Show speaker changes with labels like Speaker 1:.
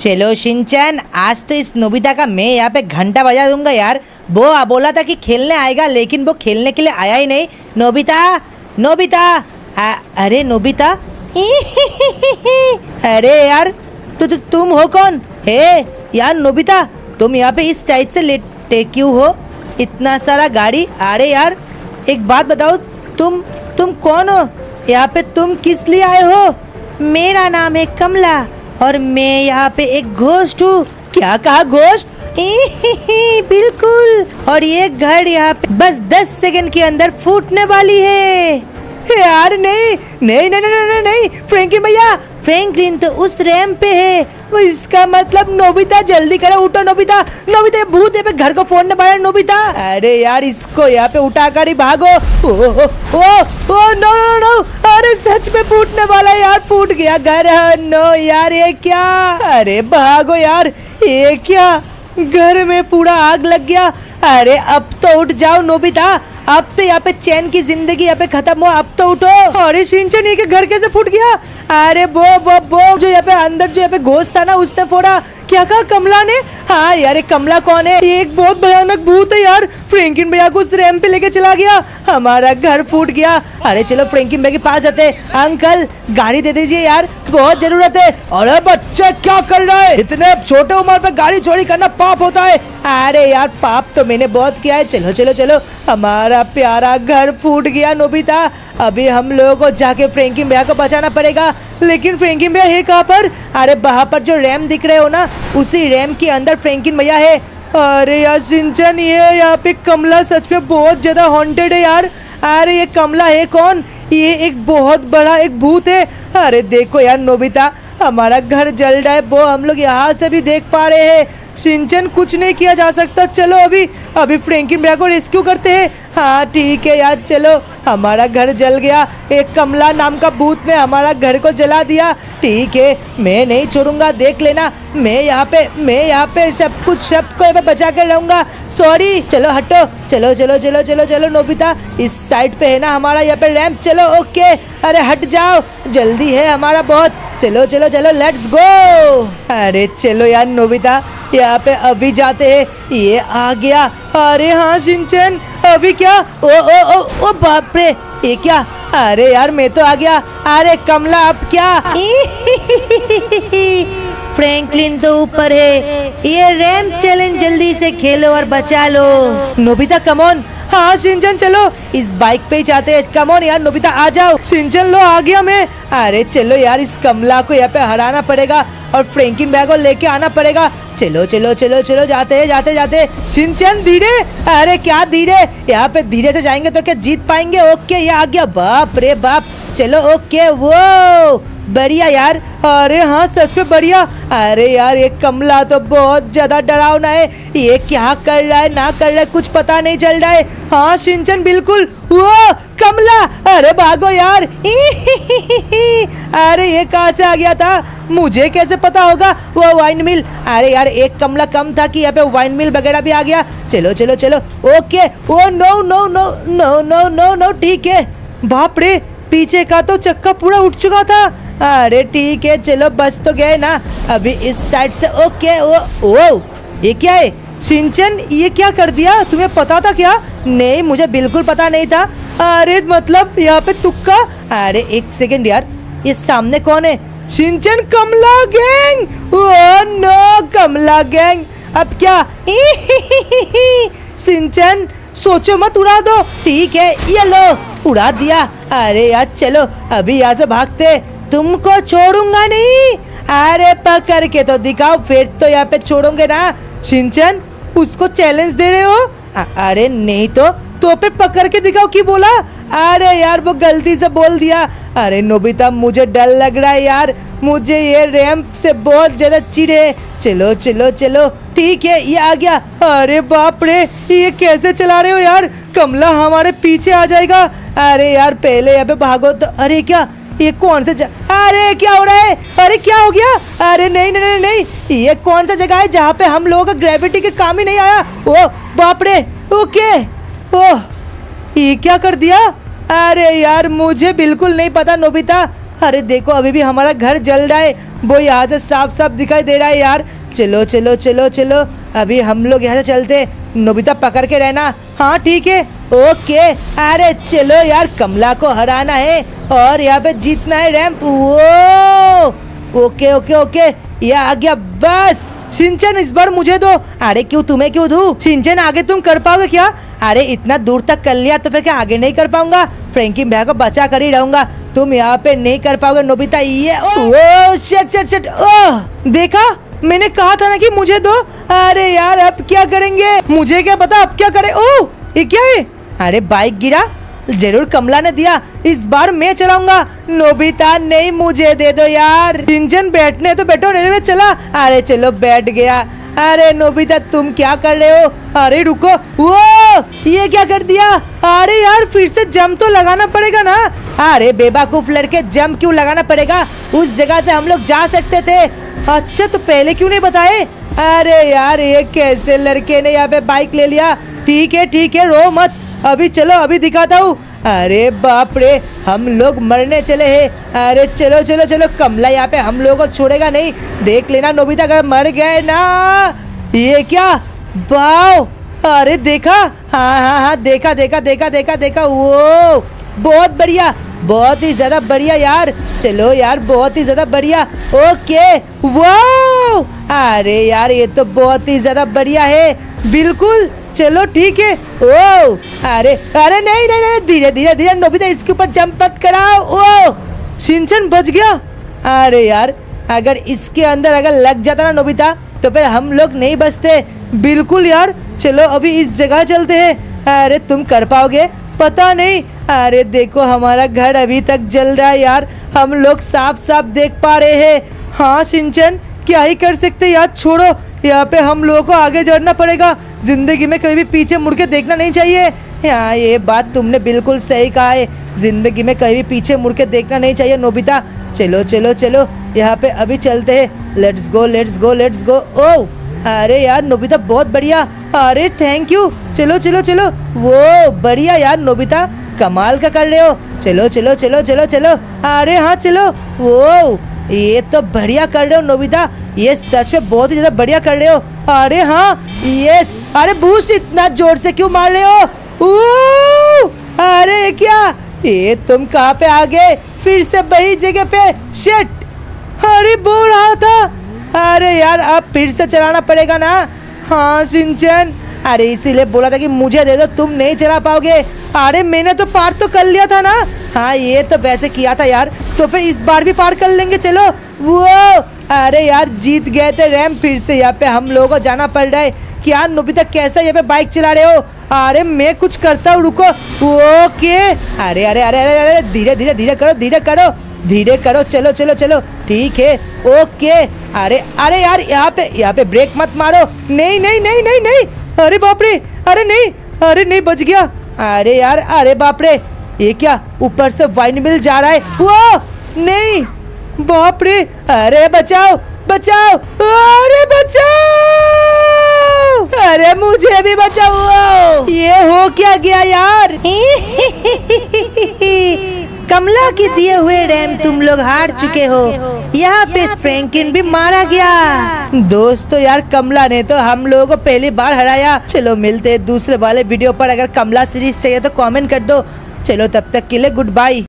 Speaker 1: चलो शिनचैन, आज तो इस नोबिता का मैं यहाँ पे घंटा बजा दूंगा यार। वो बोला था कि खेलने आएगा, लेकिन वो खेलने के लिए आया ही नहीं। नोबिता, नोबिता, अरे नोबिता अरे यार तुम हो कौन? हे यार नोबिता, तुम यहाँ पे इस टाइप से लेटे क्यों हो? इतना सारा गाड़ी। अरे यार एक बात बताओ, तुम कौन हो? यहाँ पे तुम किस लिए आए हो? मेरा नाम है कमला और मैं यहाँ पे एक घोस्ट हूँ। क्या कहा, घोस्ट? बिल्कुल। और ये घर यहाँ पे बस 10 सेकंड के अंदर फूटने वाली है। यार नहीं नहीं नहीं नहीं नहीं, नहीं। फ्रैंकलिन भैया, फ्रैंकलिन तो उस रैंप पे है। वो इसका मतलब नोबिता जल्दी करो, उठो नोबिता, नोबिता भूत है पे घर को फोड़ने वाला नोबिता। अरे यार इसको यहाँ पे उठाकर ही भागो। ओ नो नो नो, अरे सच में फूटने वाला है यार, फूट गया घर। नो यार ये क्या? अरे भागो यार, ये क्या? घर में पूरा आग लग गया। अरे अब तो उठ जाओ नोबिता, अब तो यहाँ पे चैन की जिंदगी यहाँ पे खत्म हो, अब तो उठो। अरे शिनचैन ये घर कैसे फूट गया? अरे वो जो यहाँ पे अंदर जो यहाँ पे घोस्ट था ना, उसने फोड़ा। क्या कहा, कमला ने? हाँ यार कमला कौन है? ये एक बहुत भयानक भूत है यार। फ्रैंकलिन भैया को उस रैंप पे लेके चला गया, हमारा घर फूट गया। अरे चलो फ्रैंकलिन भैया के पास जाते। अंकल गाड़ी दे दीजिए यार, बहुत जरूरत है। अरे बच्चे क्या कर रहा है? इतने छोटे उम्र पे गाड़ी चोरी करना पाप होता है? अरे यार पाप तो मैंने बहुत किया है। चलो चलो चलो, हमारा प्यारा घर फूट गया नोबिता। अभी हम लोगों को जाके फ्रैंकलिन भैया को बचाना पड़ेगा। लेकिन फ्रैंकलिन भैया है कहाँ पर? अरे वहाँ पर जो रैम दिख रहे हो ना, उसी रैम के अंदर फ्रैंकलिन भैया है। अरे यार शिनचैन, ये यहाँ पे कमला सच में बहुत ज्यादा हॉन्टेड है यार। अरे ये कमला है कौन? ये एक बहुत बड़ा एक भूत है। अरे देखो यार नोबिता, हमारा घर जल रहा है, वो हम लोग यहाँ से भी देख पा रहे हैं। शिनचैन कुछ नहीं किया जा सकता। चलो अभी फ्रैंकलिन भैया को रेस्क्यू करते हैं। हाँ ठीक है यार, चलो। हमारा घर जल गया, एक कमला नाम का भूत ने हमारा घर को जला दिया। ठीक है, मैं नहीं छोड़ूंगा, देख लेना। मैं यहाँ पे सबको बचा कर रहूंगा। सॉरी, चलो हटो। चलो चलो चलो चलो चलो नोबिता, इस साइड पे है ना हमारा यहाँ पे रैंप। चलो ओके, अरे हट जाओ, जल्दी है हमारा बहुत। चलो चलो चलो लेट्स गो। अरे चलो यार नोबिता, यहाँ पे अभी जाते हैं। ये आ गया। अरे हाँ शिनचैन, अभी क्या? ओ बाप रे, ये क्या? अरे यार मैं तो आ गया। अरे कमला अब क्या? फ्रैंकलिन तो ऊपर है। ये रैंप चैलेंज जल्दी से खेलो और बचा लो। Nobita come on. हाँ शिनचैन चलो, इस बाइक पे ही जाते हैं। कम ऑन यार नोबिता आ जाओ। शिनचैन लो आ गया मैं। अरे चलो यार, इस कमला को यहाँ पे हराना पड़ेगा और फ्रैंकलिन भैया को लेके आना पड़ेगा। चलो चलो चलो चलो, जाते। शिनचैन धीरे। अरे क्या धीरे? यहाँ पे धीरे से जाएंगे तो क्या जीत पाएंगे? ओके ये आ गया। बाप रे बाप, चलो ओके। वो बढ़िया यार। अरे हाँ सच में बढ़िया। अरे यार ये कमला तो बहुत ज्यादा डरावना है। ये क्या कर रहा है ना कर रहा है, कुछ पता नहीं चल रहा है। हाँ शिनचैन बिल्कुल। वो कमला, अरे भागो यार। अरे ये कहाँ से आ गया था? मुझे कैसे पता होगा? वो वाइन मिल। अरे यार एक कमला कम था कि यहाँ पे वाइन मिल वगैरह भी आ गया। चलो चलो चलो okay. Oh no no no no no no no, ठीक है। बाप रे, पीछे का तो चक्का पूरा उठ चुका था। अरे ठीक है, चलो बच तो गए ना। अभी इस साइड से ओके। ओ ये क्या है? शिनचैन ये क्या कर दिया? तुम्हें पता था क्या? नहीं मुझे बिल्कुल पता नहीं था। अरे मतलब यहाँ पे तुक्का। अरे एक सेकंड यार, ये सामने कौन है? Shinchan Kamla gang. Oh no, Kamla gang अब क्या? शिनचैन सोचो मत, उड़ा दो। ठीक है ये लो, उड़ा दिया। अरे यार चलो अभी यहाँ से भागते, तुमको छोड़ूंगा नहीं। अरे पकड़ के तो दिखाओ, फिर तो यहाँ पे छोड़ोगे ना। शिनचैन उसको चैलेंज दे रहे हो? अरे नहीं तो फिर पकड़ के दिखाओ की बोला? अरे यार वो गलती से बोल दिया। अरे नोबिता मुझे डर लग रहा है यार, मुझे ये रैंप से बहुत ज्यादा चिढ़ है। चलो चलो चलो ठीक है, ये आ गया। अरे बाप रे, ये कैसे चला रहे हो यार? कमला हमारे पीछे आ जाएगा। अरे यार पहले यहाँ पे भागो तो। अरे क्या ये कौन सा अरे क्या हो रहा है? अरे क्या हो गया? अरे नहीं नहीं नहीं नहीं, ये कौन सा जगह है जहाँ पे हम लोगों का ग्रेविटी के काम ही नहीं आया? ओ बाप रे, ओके। ओह ये क्या कर दिया? अरे यार मुझे बिल्कुल नहीं पता नोबिता। अरे देखो अभी भी हमारा घर जल रहा है, वो यहाँ से साफ साफ दिखाई दे रहा है यार। चलो चलो चलो चलो, अभी हम लोग यहाँ से चलते। नोबिता पकड़ के रहना। हाँ ठीक है, ओके। अरे चलो यार, कमला को हराना है और यहाँ पे जीतना है रैंप। वो ओके ओके ओके, ये आ गया। बस शिनचैन इस बार मुझे दो। अरे क्यों, तुम्हें क्यों दूं? शिनचैन आगे तुम कर पाओगे क्या? अरे इतना दूर तक कर लिया तो फिर क्या आगे नहीं कर पाऊंगा? फ्रैंकी भैया को बचा कर ही रहूंगा, तुम यहाँ पे नहीं कर पाओगे नोबिता। ये oh shit shit shit, oh देखा, मैंने कहा था ना कि मुझे दो। अरे यार अब क्या करेंगे, मुझे क्या पता अब क्या करे। ओह ये क्या है? अरे बाइक गिरा, जरूर कमला ने दिया, इस बार मैं चलाऊंगा। नोबिता नहीं, मुझे दे दो यार। शिनचैन बैठने तो बैठो, नहीं में चला। अरे चलो बैठ गया। अरे नोबिता तुम क्या कर रहे हो? अरे रुको, वो ये क्या कर दिया? अरे यार फिर से जंप तो लगाना पड़ेगा ना। अरे बेवकूफ लड़के, जंप क्यों लगाना पड़ेगा? उस जगह से हम लोग जा सकते थे। अच्छा तो पहले क्यों नहीं बताए? अरे यार ये कैसे लड़के ने यहाँ पे बाइक ले लिया। ठीक है, रो मत, अभी चलो अभी दिखाता हूँ। अरे बाप रे, हम लोग मरने चले हैं। अरे चलो चलो चलो, कमला यहाँ पे हम लोगों को छोड़ेगा नहीं। देख लेना नोबिता, अगर मर गए ना। ये क्या, वाओ, अरे देखा, हाँ देखा देखा देखा देखा देखा। वो बहुत बढ़िया, बहुत ही ज्यादा बढ़िया यार। चलो यार बहुत ही ज्यादा बढ़िया। ओके वाओ, अरे यार ये तो बहुत ही ज्यादा बढ़िया है। बिल्कुल, चलो ठीक है। ओ अरे अरे नहीं नहीं नहीं, धीरे धीरे धीरे नोबिता, इसके ऊपर जंप मत कराओ। ओ शिनचैन बच गया। अरे यार अगर इसके अंदर अगर लग जाता ना नोबिता, तो फिर हम लोग नहीं बचते। बिल्कुल यार, चलो अभी इस जगह चलते हैं। अरे तुम कर पाओगे? पता नहीं। अरे देखो हमारा घर अभी तक जल रहा है यार, हम लोग साफ साफ देख पा रहे हैं। हाँ शिनचैन, क्या ही कर सकते यार, छोड़ो। यहाँ पे हम लोगों को आगे बढ़ना पड़ेगा। जिंदगी में कभी भी पीछे मुड़ के देखना नहीं चाहिए। हाँ ये बात तुमने बिल्कुल सही कहा है, जिंदगी में कभी भी पीछे मुड़ के देखना नहीं चाहिए नोबिता। चलो चलो चलो, यहाँ पे अभी चलते हैं। Let's go let's go let's go. Oh अरे यार नोबिता बहुत बढ़िया, अरे थैंक यू। चलो चलो चलो, वो बढ़िया यार नोबिता, कमाल का कर रहे हो। चलो चलो चलो चलो चलो, अरे हाँ चलो। वो ये तो बढ़िया कर रहे हो नोबिता, ये सच में बहुत ही ज्यादा बढ़िया कर रहे हो। अरे हाँ यस, अरे बूस्ट इतना जोर से क्यों मार रहे हो? अरे क्या ये, तुम कहाँ पे आ गए? फिर से वही जगह पे। शिट, अरे बोल रहा था। अरे यार अब फिर से चलाना पड़ेगा ना। हाँ शिनचैन, अरे इसीलिए बोला था कि मुझे दे दो, तुम नहीं चला पाओगे। अरे मैंने तो पार तो कर लिया था ना। हाँ ये तो वैसे किया था यार, तो फिर इस बार भी पार कर लेंगे। चलो। वो अरे यार जीत गए थे रैम, फिर से यहाँ पे हम लोगों को जाना पड़ रहा है। क्या नोबिता कैसा यहाँ पे बाइक चला रहे हो? अरे मैं कुछ करता हूँ, रुको। ओके, अरे अरे अरे अरे अरे, धीरे धीरे धीरे करो, धीरे करो धीरे करो। चलो चलो चलो, ठीक है ओके। अरे अरे यार यहाँ पे ब्रेक मत मारो। नहीं नहीं नहीं नहीं नहीं, अरे बाप रे, अरे नहीं, अरे नहीं, बच गया। अरे यार, अरे बाप रे, ये क्या, ऊपर से वाइन मिल जा रहा है। वो नहीं, बाप रे, अरे बचाओ बचाओ, अरे बचाओ, अरे मुझे भी बचाओ। ये हो क्या गया यार? कमला के दिए हुए रैम तुम लोग हार चुके हो। यहाँ पे फ्रैंकिन भी मारा गया। दोस्तों यार कमला ने तो हम लोगों को पहली बार हराया। चलो मिलते हैं दूसरे वाले वीडियो पर। अगर कमला सीरीज चाहिए तो कमेंट कर दो। चलो तब तक के लिए गुड बाय।